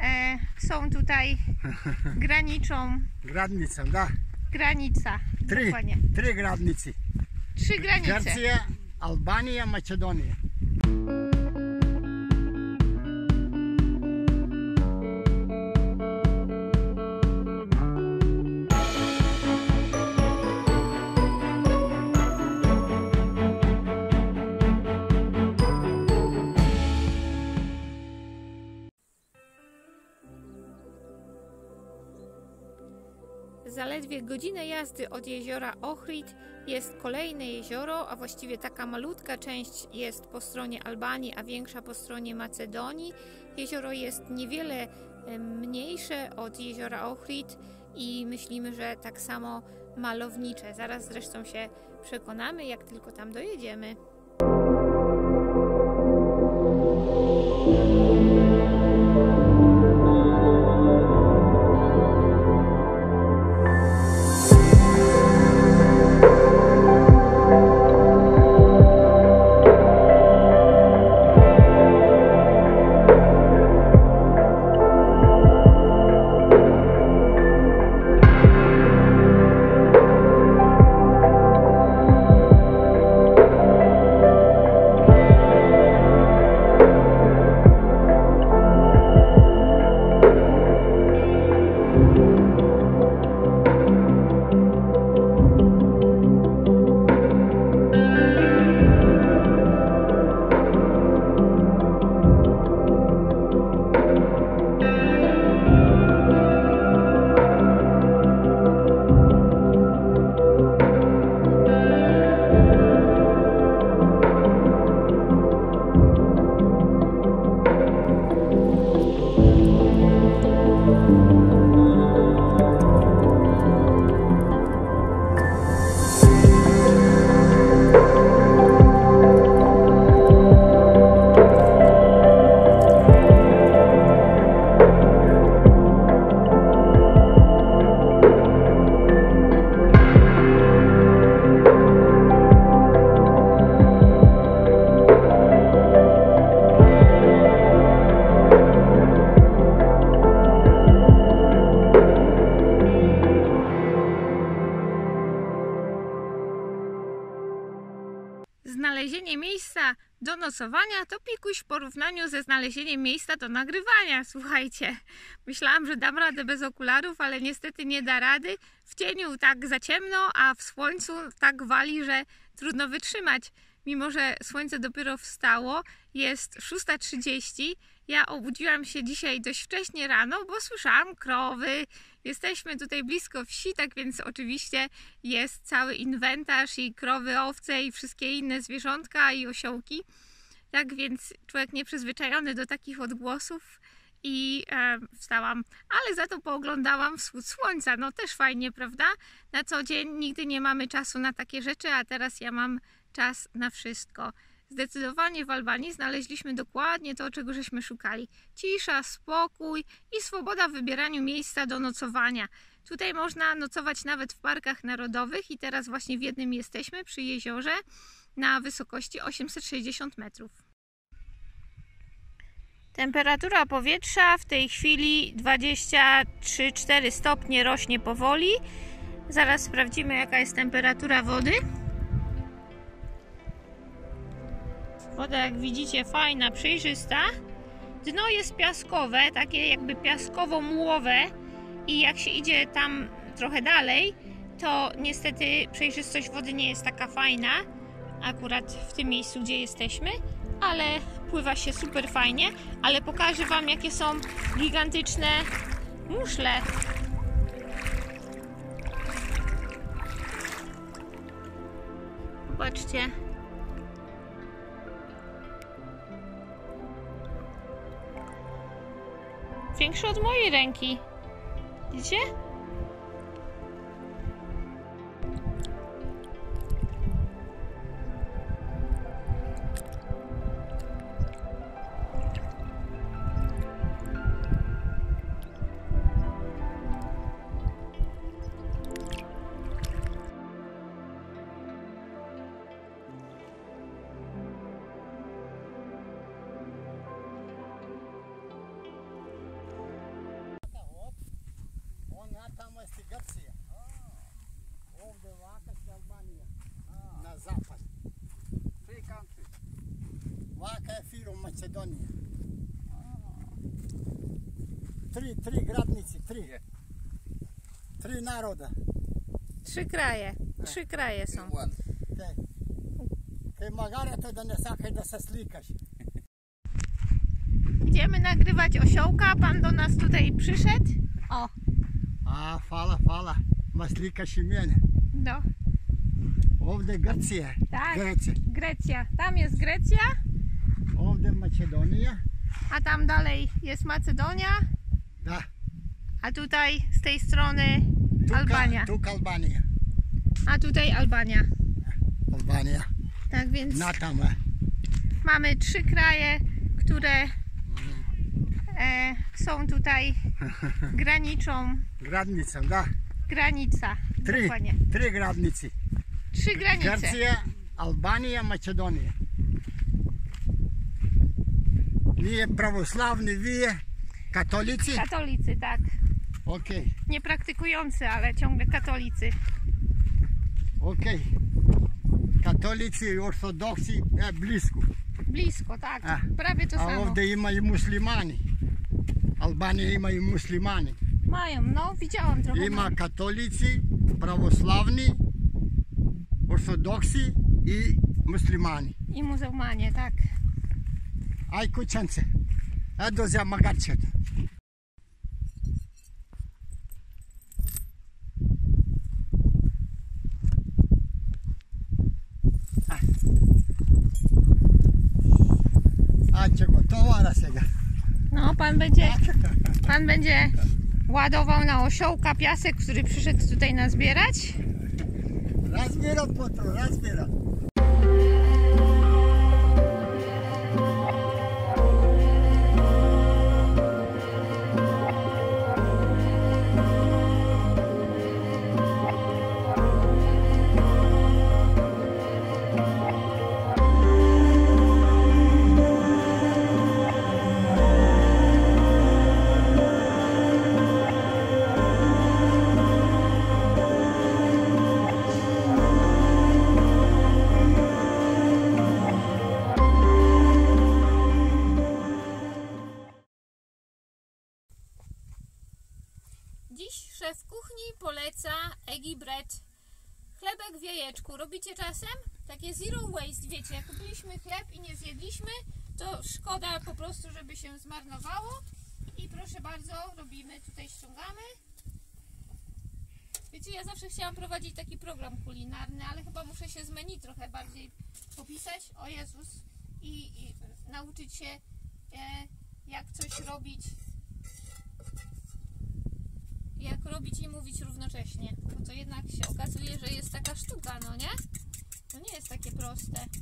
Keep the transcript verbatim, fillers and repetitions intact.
e, są tutaj graniczą. Granicą, da? Granica. Trzy, Dokładnie. trzy granice. Trzy granice. Grecja, Albania, Macedonia. Zaledwie godzinę jazdy od jeziora Ohrid jest kolejne jezioro, a właściwie taka malutka część jest po stronie Albanii, a większa po stronie Macedonii. Jezioro jest niewiele mniejsze od jeziora Ohrid i myślimy, że tak samo malownicze. Zaraz zresztą się przekonamy, jak tylko tam dojedziemy. Znalezienie miejsca do nocowania to pikuś w porównaniu ze znalezieniem miejsca do nagrywania. Słuchajcie, myślałam, że dam radę bez okularów, ale niestety nie da rady. W cieniu tak za ciemno, a w słońcu tak wali, że trudno wytrzymać. Mimo że słońce dopiero wstało, jest szósta trzydzieści. Ja obudziłam się dzisiaj dość wcześnie rano, bo słyszałam krowy. Jesteśmy tutaj blisko wsi, tak więc oczywiście jest cały inwentarz i krowy, owce i wszystkie inne zwierzątka i osiołki. Tak więc człowiek nieprzyzwyczajony do takich odgłosów i e, wstałam, ale za to pooglądałam wschód słońca. No też fajnie, prawda? Na co dzień nigdy nie mamy czasu na takie rzeczy, a teraz ja mam czas na wszystko. Zdecydowanie w Albanii znaleźliśmy dokładnie to, czego żeśmy szukali. Cisza, spokój i swoboda w wybieraniu miejsca do nocowania. Tutaj można nocować nawet w parkach narodowych i teraz właśnie w jednym jesteśmy przy jeziorze na wysokości osiemset sześćdziesiąt metrów. Temperatura powietrza w tej chwili dwadzieścia trzy cztery stopnie, rośnie powoli. Zaraz sprawdzimy, jaka jest temperatura wody. Woda, jak widzicie, fajna, przejrzysta. Dno jest piaskowe, takie jakby piaskowo-mułowe i jak się idzie tam trochę dalej, to niestety przejrzystość wody nie jest taka fajna, akurat w tym miejscu, gdzie jesteśmy, ale pływa się super fajnie. Ale pokażę Wam, jakie są gigantyczne muszle. Zobaczcie. Większe od mojej ręki. Widzicie? Ovdje Vaka je Albanija. Na zapad. Three countries. Vaka je Firo Makedonija. Tri, tri gradnici, tri. Yeah. Tri naroda. Trzy kraje. Trzy kraje są. One. Kaj, kaj magarate da ne sakaj da se slikaš. Idziemy nagrywać osiołka. Pan do nas tutaj przyszedł. O, A, hvala, hvala. Ma slikaš i mene. no, Ovdje Grcija. tak. Grecia. Grecja. Tam jest Grecja, Ovdje Makedonija. a tam dalej jest Macedonia, Da. a tutaj z tej strony Tuka, Albania. Tuka Albanija. A tutaj Albania. Albanija. Tak więc Na tamo. mamy trzy kraje, które e, są tutaj graniczą. Gradnica, da. Granica. Tri. Dokładnie. Tri gradnici. Trzy granice. Grcija, Albanija, Makedonija. Nije pravoslavni, vi katolici? Katolicy, tak. Okej, Nie praktykujący, ale ciągle katolicy. okej. Katolici i ortodoksi je blisko. Blisko, tak. A, Prawie to A samo. ovdje ima i muslimani. Albanija ima i muslimani. Mają, no widziałam trochę. Ima katolici, pravoslavni, ortodoksi i muslimani. I muzułmanie, tak. Aj kućance, edo za magarčeta. A će gotovara se ga. No, pan będzie, pan będzie ładował na osiołka piasek, który przyszedł tutaj nazbierać. Razmjera potro, razmjera. Dziś szef kuchni poleca Eggy Bread. Chlebek w jajeczku. Robicie czasem? Takie zero waste, wiecie, jak kupiliśmy chleb i nie zjedliśmy, to szkoda po prostu, żeby się zmarnowało. I proszę bardzo, robimy, tutaj ściągamy. Wiecie, ja zawsze chciałam prowadzić taki program kulinarny, ale chyba muszę się z menu trochę bardziej popisać. O Jezus. I, i nauczyć się, e, jak coś robić. Jak robić i mówić równocześnie. No to jednak się okazuje, że jest taka sztuka, no nie? To nie jest takie proste.